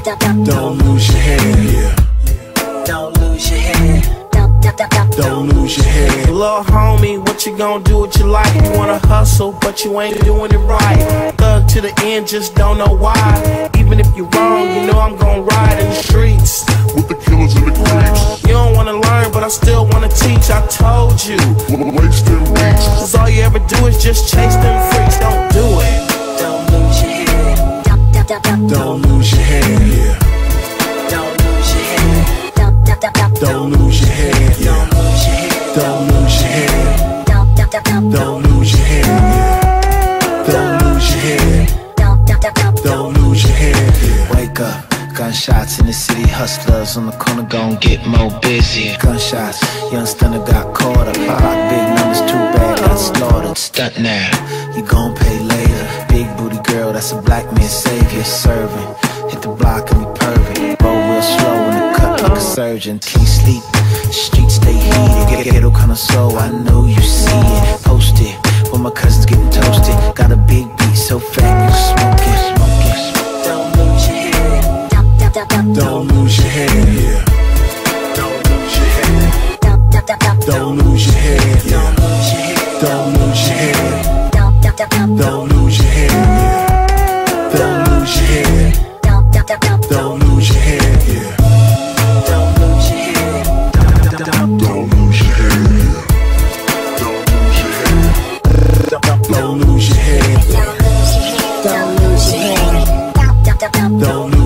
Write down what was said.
Don't lose your head. Yeah. Don't lose your head. Don't lose your head. Little homie, what you gonna do with your life? You wanna hustle, but you ain't doing it right. Thug to the end, just don't know why. Even if you're wrong, you know I'm gonna ride in the streets With the killers in the creeps. You don't wanna learn, but I still wanna teach. I told you, Waste them beats. cause all you ever do is just chase them freaks. Don't do it. Don't lose your head. Don't lose your head. Yeah. Don't lose your head. Don't lose your head. Yeah. Don't lose your head. Don't lose your head. Don't lose your head. Yeah. Don't lose your head. Yeah. Wake up, gunshots in the city, hustlers on the corner gon' get more busy. Gunshots, young stunner got caught up. Big numbers, too bad, got slaughtered. Stunt now, you gon' pay later. Big booty girl, that's a black man savior. Serving, hit the block and we pervert. Roll real slow in the cut like a surgeon. Can't sleep, streets stay heated. Ghetto kinda slow, I know you see it. Post it, when my cousins getting toasted. Got a big beat so fat you smoke it. Don't lose your head. Don't lose your head. Yeah. Don't lose your head. Don't lose your head. Yeah. Don't lose your head. Don't lose your head. Yeah. Don't lose your head. Don't lose your head. Yeah. Don't lose your head. Don't lose your head. Yeah. Don't lose your head. Don't lose your head. Don't lose your head. Don't